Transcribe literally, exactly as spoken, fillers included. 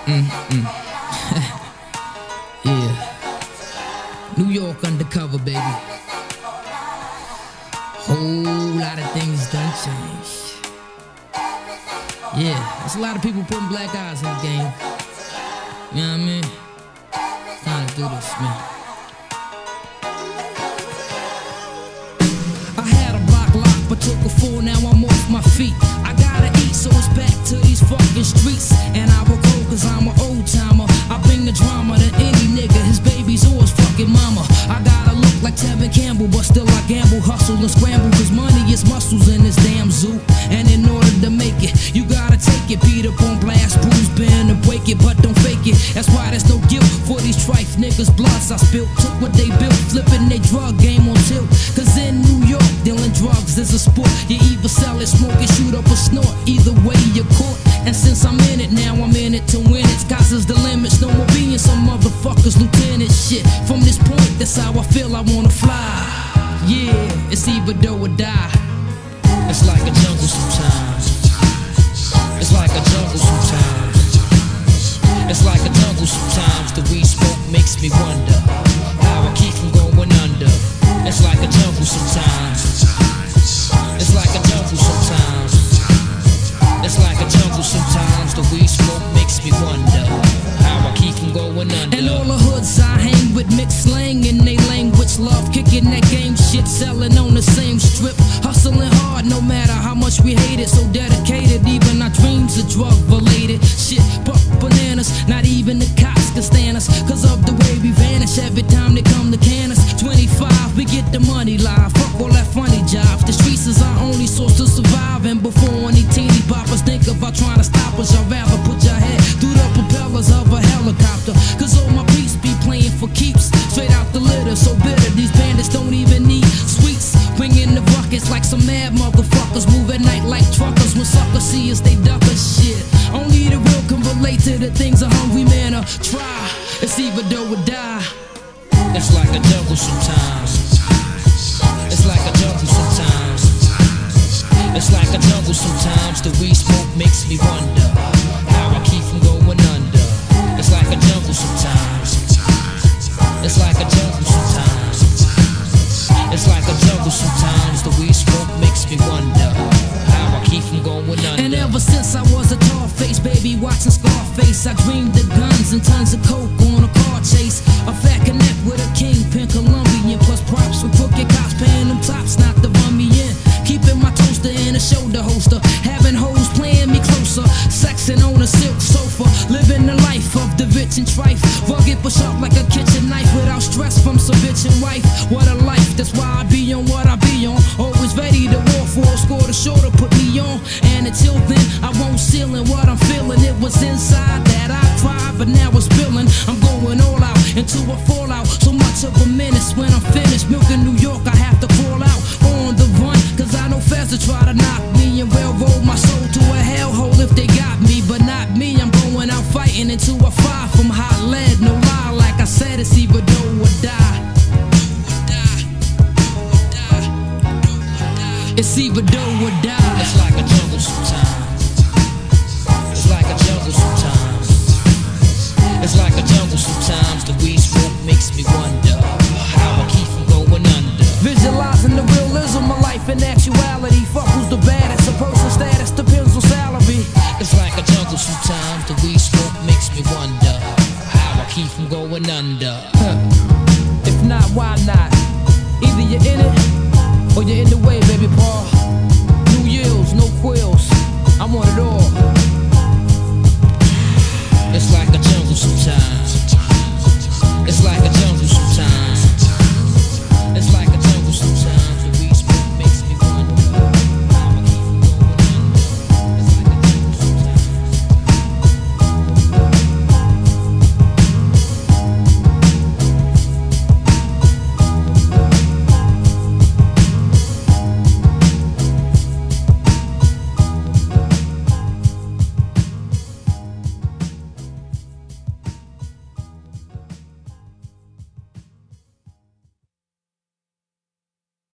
Mm-mm. Yeah. New York undercover, baby. Whole lot of things done changed. Yeah, there's a lot of people putting black eyes in the game. You know what I mean? Time to do this, man. I had a block lock, but took a fall, now I'm off my feet. I gotta eat, so it's back to these fucking streets. And I will go, cause I'm an old timer. I bring the drama to any nigga, his baby's or his fucking mama. I gotta look like Tevin Campbell, but still I gamble, hustle and scramble, cause money is muscles in this damn zoo. And in order to make it, you gotta take it. Beat up on blast, bruise, bend and break it, but don't fake it. That's why there's no guilt for these trife niggas' bloods I spilt. Took what they built, flipping they drug game on tilt. Cause in New York, dealing drugs is a sport. You either sell it, smoke it, shoot up or snort. Either way you're caught. And since I'm in it now, I'm in it to win it. Sky's is the limits, no more being some motherfuckers lieutenant shit. From this point, that's how I feel I wanna fly. Yeah, it's either do or die. It's like a jungle sometimes. It's like a jungle sometimes. It's like a jungle sometimes. The weed smoke makes me wonder how I keep from going under. It's like a jungle sometimes. It's like a jungle sometimes. It's like a jungle sometimes. The weed smoke makes me wonder how I keep from going under. And all the hoods I hang with mixed slang in they language. Love kicking that game shit, selling on the same strip. Hustling hard no matter how much we hate it. So dedicated, even our dreams are drug related. Shit, buck bananas, not even the cops can stand us. Cause of the way we vanish every time they come to can us. twenty-five, we get the money live. Fuck all that funny jive. The streets is our only source to survive. And before any teeny boppers think about trying to stop us, I'd rather put your head through the propellers of a helicopter. Cause all my beats be playing for keeps. Straight out the litter, so bitter. These bandits don't even need sweets. Bring in the buckets like some mad motherfuckers. Move at night like truckers. When suckers see us, they duck us shit. Only the real can relate to the things a hungry man are try. It's either do or die. It's like a jungle sometimes. It's like a jungle sometimes. It's like a jungle sometimes. The weed smoke makes me wonder how I keep from going under. It's like a jungle sometimes. It's like a jungle sometimes. It's like a jungle sometimes. The weed smoke makes me wonder how I keep from going under. And ever since I was a tall face, baby, watching Scarface, I dreamed of guns and tons of coke on a car chase. A fat connect with a kingpin Colombian, plus props from crooked cops paying them tops not to run me in. Keeping my toaster in a shoulder holster, having hoes playing me closer, sexing on a silk sofa, living the life of the rich and trife. Rugged but sharp like a kitchen knife, without stress from some bitch and wife. What a life, that's why I be on what I be on. Always ready to war for a score to shoulder put me on. And until then, I won't seal in what I'm feeling. It was inside that I cried, but now it's spilling. I'm going all out into a fallout. So much of a menace when I'm finished. Milking New York, I have to crawl out on the run. Cause I know feds will try to knock me and railroad my soul to a hellhole if they got me. But not me, I'm going out fighting into a fire from hot lead. No lie, like I said, it's either do or die. It's either do or die. It's like a jungle sometimes. It's like a jungle sometimes. It's like a jungle sometimes. The weed smoke makes me wonder how I keep from going under. Visualizing the realism of life in actuality. Fuck who's the baddest, a person's status depends on salary. It's like a jungle sometimes. The weed smoke makes me wonder how I keep from going under. Huh. If not, why not? Either you're in it or you're in the way, baby Paul. New yields, no quills.